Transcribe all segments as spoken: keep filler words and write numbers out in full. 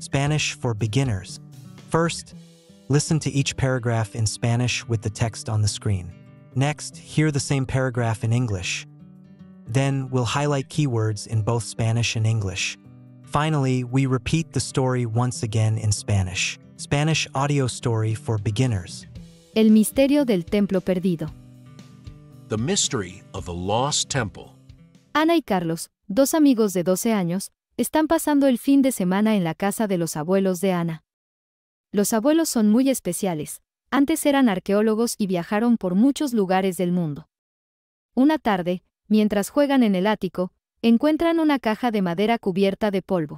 Spanish for beginners. First, listen to each paragraph in Spanish with the text on the screen. Next, hear the same paragraph in English. Then, we'll highlight keywords in both Spanish and English. Finally, we repeat the story once again in Spanish. Spanish audio story for beginners. El misterio del templo perdido. The mystery of the lost temple. Ana y Carlos, dos amigos de doce años, están pasando el fin de semana en la casa de los abuelos de Ana. Los abuelos son muy especiales. Antes eran arqueólogos y viajaron por muchos lugares del mundo. Una tarde, mientras juegan en el ático, encuentran una caja de madera cubierta de polvo.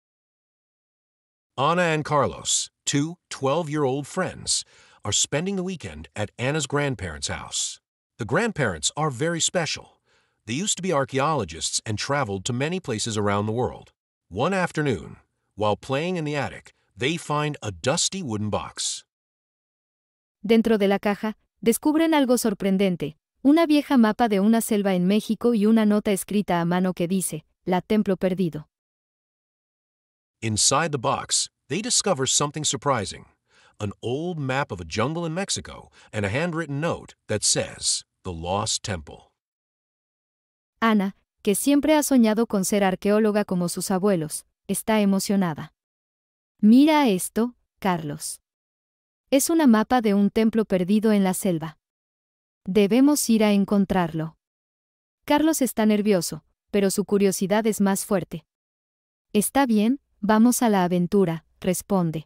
Ana and Carlos, two twelve-year-old friends, are spending the weekend at Anna's grandparents' house. The grandparents are very special. They used to be archaeologists and traveled to many places around the world. One afternoon, while playing in the attic, they find a dusty wooden box. Dentro de la caja, descubren algo sorprendente, una vieja mapa de una selva en México y una nota escrita a mano que dice, La Templo Perdido. Inside the box, they discover something surprising. An old map of a jungle in Mexico and a handwritten note that says, The Lost Temple. Ana, que siempre ha soñado con ser arqueóloga como sus abuelos, está emocionada. Mira esto, Carlos. Es una mapa de un templo perdido en la selva. Debemos ir a encontrarlo. Carlos está nervioso, pero su curiosidad es más fuerte. Está bien, vamos a la aventura, responde.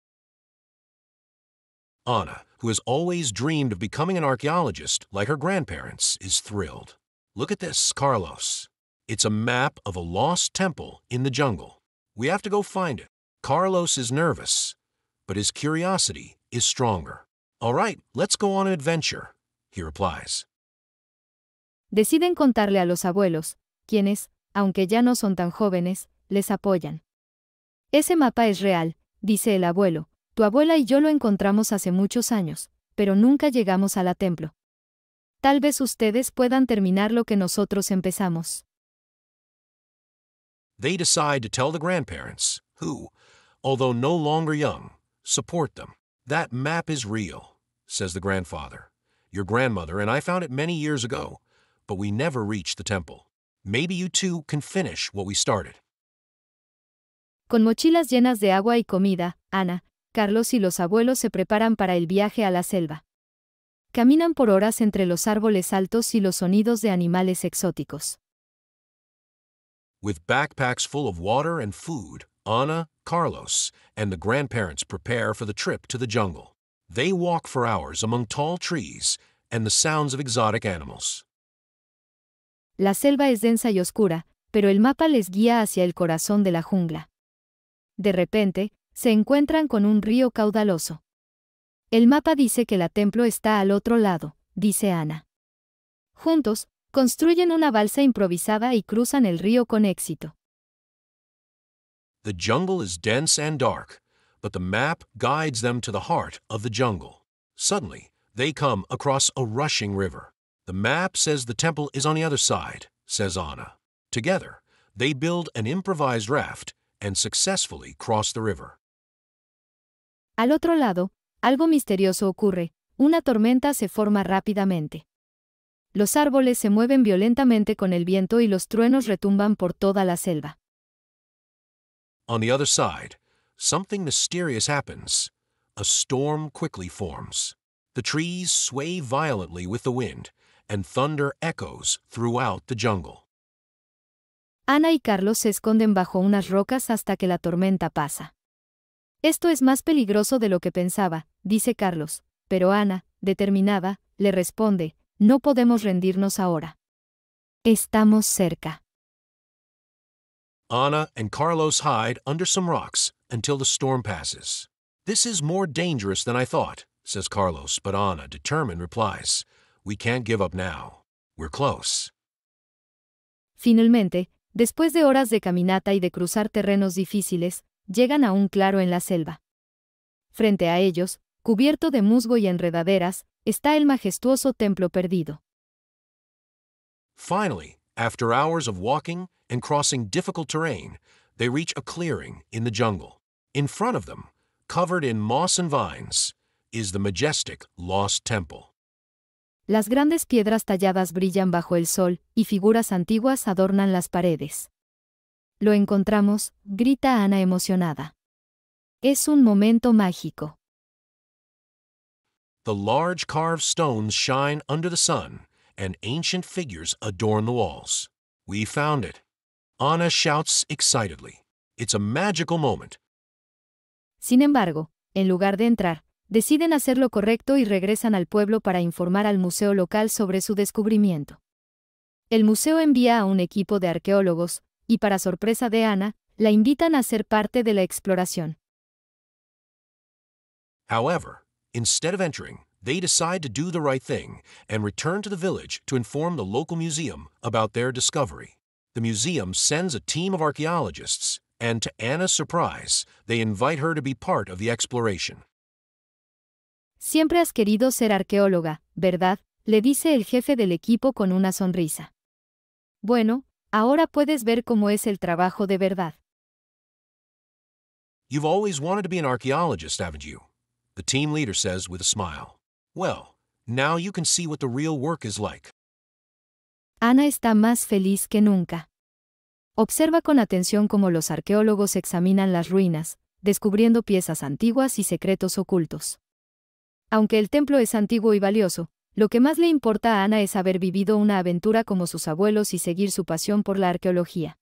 Ana, who has always dreamed of becoming an archaeologist like her grandparents, is thrilled. Look at this, Carlos. It's a map of a lost temple in the jungle. We have to go find it. Carlos is nervous, but his curiosity is stronger. All right, let's go on an adventure, he replies. Deciden contarle a los abuelos, quienes, aunque ya no son tan jóvenes, les apoyan. Ese mapa es real, dice el abuelo. Tu abuela y yo lo encontramos hace muchos años, pero nunca llegamos a la templo. Tal vez ustedes puedan terminar lo que nosotros empezamos. They decide to tell the grandparents, who, although no longer young, support them. That map is real, says the grandfather. Your grandmother and I found it many years ago, but we never reached the temple. Maybe you two can finish what we started. Con mochilas llenas de agua y comida, Ana, Carlos y los abuelos se preparan para el viaje a la selva. Caminan por horas entre los árboles altos y los sonidos de animales exóticos. With backpacks full of water and food, Ana, Carlos, and the grandparents prepare for the trip to the jungle. They walk for hours among tall trees and the sounds of exotic animals. La selva es densa y oscura, pero el mapa les guía hacia el corazón de la jungla. De repente, se encuentran con un río caudaloso. El mapa dice que la templo está al otro lado, dice Ana. Juntos, construyen una balsa improvisada y cruzan el río con éxito. The jungle is dense and dark, but the map guides them to the heart of the jungle. Suddenly, they come across a rushing river. The map says the temple is on the other side, says Ana. Together, they build an improvised raft and successfully cross the river. Al otro lado, algo misterioso ocurre, una tormenta se forma rápidamente. Los árboles se mueven violentamente con el viento y los truenos retumban por toda la selva. On the other side, something mysterious happens. A storm quickly forms. The trees sway violently with the wind, and thunder echoes throughout the jungle. Ana y Carlos se esconden bajo unas rocas hasta que la tormenta pasa. Esto es más peligroso de lo que pensaba, dice Carlos, pero Ana, determinada, le responde, no podemos rendirnos ahora. Estamos cerca. Ana and Carlos hide under some rocks until the storm passes. This is more dangerous than I thought, says Carlos, but Ana, determined, replies, we can't give up now. We're close. Finalmente, después de horas de caminata y de cruzar terrenos difíciles, llegan a un claro en la selva. Frente a ellos, cubierto de musgo y enredaderas, está el majestuoso templo perdido. Finally, after hours of walking and crossing difficult terrain, they reach a clearing in the jungle. In front of them, covered in moss and vines, is the majestic Lost Temple. Las grandes piedras talladas brillan bajo el sol, y figuras antiguas adornan las paredes. Lo encontramos, grita Ana emocionada. Es un momento mágico. The large carved stones shine under the sun, and ancient figures adorn the walls. We found it. Anna shouts excitedly. It's a magical moment. Sin embargo, en lugar de entrar, deciden hacer lo correcto y regresan al pueblo para informar al museo local sobre su descubrimiento. El museo envía a un equipo de arqueólogos, y para sorpresa de Ana, la invitan a ser parte de la exploración. However, instead of entering, they decide to do the right thing and return to the village to inform the local museum about their discovery. The museum sends a team of archaeologists, and to Anna's surprise, they invite her to be part of the exploration. Siempre has querido ser arqueóloga, ¿verdad?, le dice el jefe del equipo con una sonrisa. Bueno, ahora puedes ver cómo es el trabajo de verdad. You've always wanted to be an archaeologist, haven't you? The team leader says with a smile. Well, now you can see what the real work is like. Ana está más feliz que nunca. Observa con atención cómo los arqueólogos examinan las ruinas, descubriendo piezas antiguas y secretos ocultos. Aunque el templo es antiguo y valioso, lo que más le importa a Ana es haber vivido una aventura como sus abuelos y seguir su pasión por la arqueología.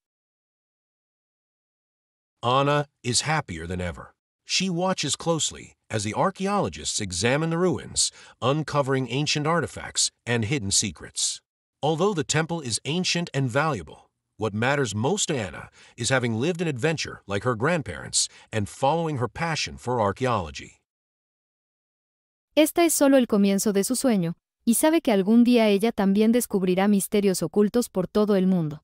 Anna is happier than ever. She watches closely as the archaeologists examine the ruins, uncovering ancient artifacts and hidden secrets. Although the temple is ancient and valuable, what matters most to Anna is having lived an adventure like her grandparents and following her passion for archaeology. Este es solo el comienzo de su sueño, y sabe que algún día ella también descubrirá misterios ocultos por todo el mundo.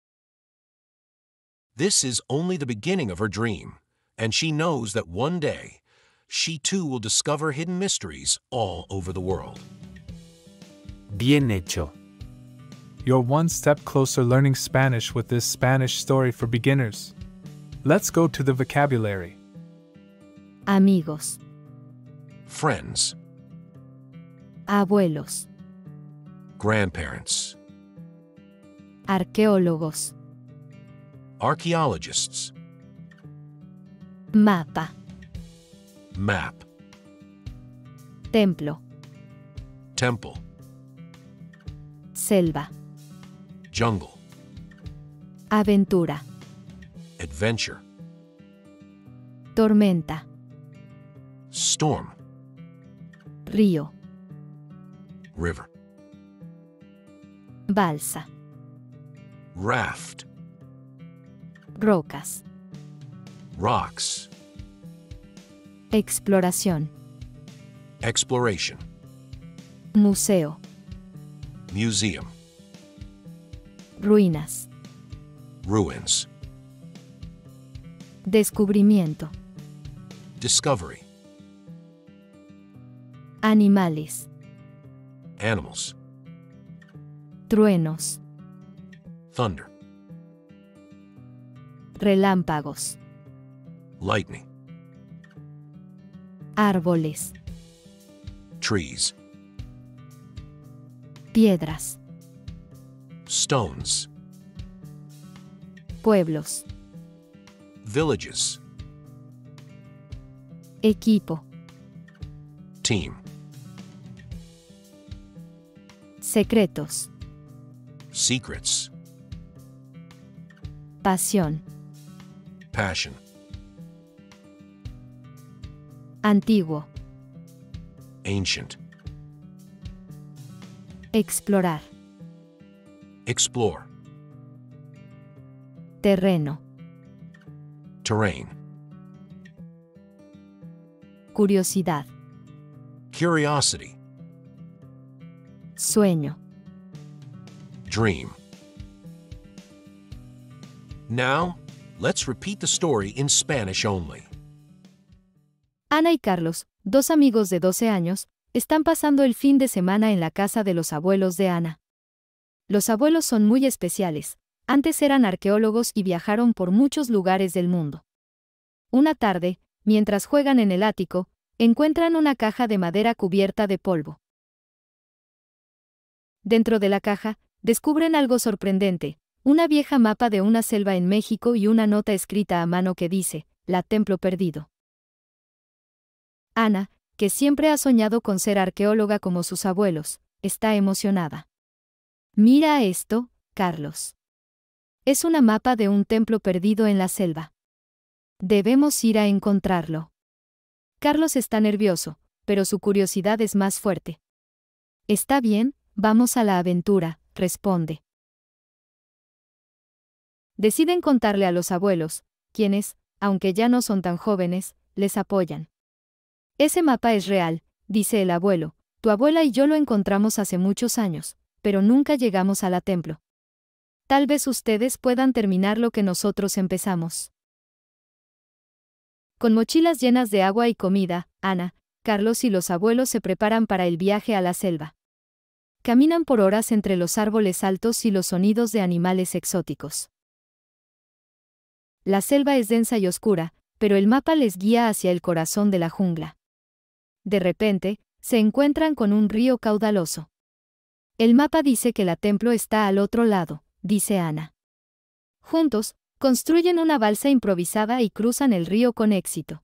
This is only the beginning of her dream, and she knows that one day, she too will discover hidden mysteries all over the world. Bien hecho. You're one step closer learning Spanish with this Spanish story for beginners. Let's go to the vocabulary. Amigos. Friends. Abuelos. Grandparents. Arqueólogos. Archaeologists. Mapa. Map. Templo. Temple. Selva. Jungle. Aventura. Adventure. Tormenta. Storm. Río. River. Balsa. Raft. Rocas. Rocks. Exploración. Exploration. Museo. Museum. Ruinas. Ruins. Descubrimiento. Discovery. Animales. Animals. Truenos. Thunder. Relámpagos. Lightning. Árboles. Trees. Piedras. Stones. Pueblos. Villages. Equipo. Team. Secretos. Secrets. Pasión. Passion. Antiguo. Ancient. Explorar. Explore. Terreno. Terrain. Curiosidad. Curiosity. Sueño. Dream. Now, let's repeat the story in Spanish only. Ana y Carlos, dos amigos de doce años, están pasando el fin de semana en la casa de los abuelos de Ana. Los abuelos son muy especiales, antes eran arqueólogos y viajaron por muchos lugares del mundo. una tarde, mientras juegan en el ático, encuentran una caja de madera cubierta de polvo. Dentro de la caja, descubren algo sorprendente, una vieja mapa de una selva en México y una nota escrita a mano que dice, La Templo Perdido. Ana, que siempre ha soñado con ser arqueóloga como sus abuelos, está emocionada. Mira esto, Carlos. Es una mapa de un templo perdido en la selva. Debemos ir a encontrarlo. Carlos está nervioso, pero su curiosidad es más fuerte. Está bien, vamos a la aventura, responde. Deciden contarle a los abuelos, quienes, aunque ya no son tan jóvenes, les apoyan. Ese mapa es real, dice el abuelo, tu abuela y yo lo encontramos hace muchos años, pero nunca llegamos a la templo. Tal vez ustedes puedan terminar lo que nosotros empezamos. Con mochilas llenas de agua y comida, Ana, Carlos y los abuelos se preparan para el viaje a la selva. Caminan por horas entre los árboles altos y los sonidos de animales exóticos. La selva es densa y oscura, pero el mapa les guía hacia el corazón de la jungla. De repente, se encuentran con un río caudaloso. El mapa dice que la templo está al otro lado, dice Ana. Juntos, construyen una balsa improvisada y cruzan el río con éxito.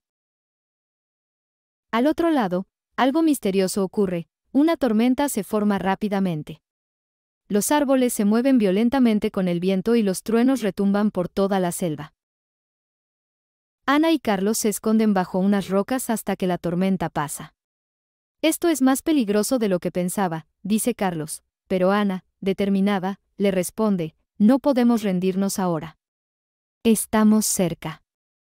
Al otro lado, algo misterioso ocurre, una tormenta se forma rápidamente. Los árboles se mueven violentamente con el viento y los truenos retumban por toda la selva. Ana y Carlos se esconden bajo unas rocas hasta que la tormenta pasa. Esto es más peligroso de lo que pensaba, dice Carlos, pero Ana, determinada, le responde, no podemos rendirnos ahora. Estamos cerca.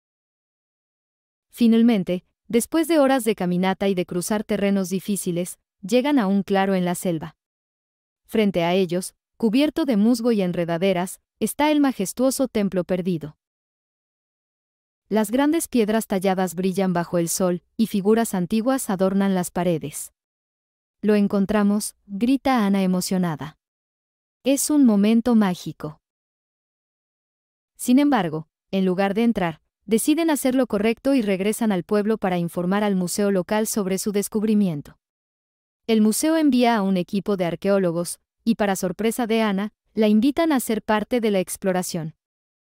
Finalmente, después de horas de caminata y de cruzar terrenos difíciles, llegan a un claro en la selva. Frente a ellos, cubierto de musgo y enredaderas, está el majestuoso templo perdido. Las grandes piedras talladas brillan bajo el sol, y figuras antiguas adornan las paredes. Lo encontramos, grita Ana emocionada. Es un momento mágico. Sin embargo, en lugar de entrar, deciden hacer lo correcto y regresan al pueblo para informar al museo local sobre su descubrimiento. El museo envía a un equipo de arqueólogos, y para sorpresa de Ana, la invitan a ser parte de la exploración.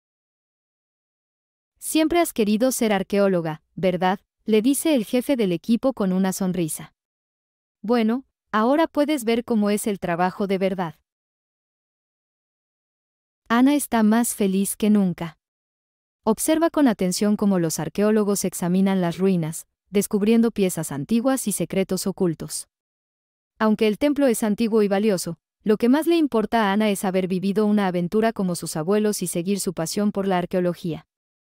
Siempre has querido ser arqueóloga, ¿verdad?, le dice el jefe del equipo con una sonrisa. Bueno, ahora puedes ver cómo es el trabajo de verdad. Ana está más feliz que nunca. Observa con atención cómo los arqueólogos examinan las ruinas, descubriendo piezas antiguas y secretos ocultos. Aunque el templo es antiguo y valioso, lo que más le importa a Ana es haber vivido una aventura como sus abuelos y seguir su pasión por la arqueología.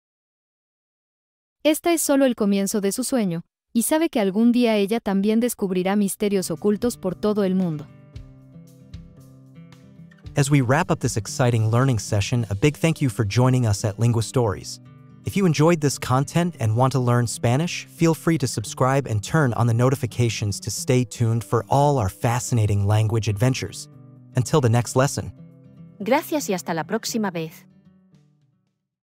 Esta es solo el comienzo de su sueño, y sabe que algún día ella también descubrirá misterios ocultos por todo el mundo. As we wrap up this exciting learning session, a big thank you for joining us at Lingua Stories. If you enjoyed this content and want to learn Spanish, feel free to subscribe and turn on the notifications to stay tuned for all our fascinating language adventures. Until the next lesson. Gracias y hasta la próxima vez.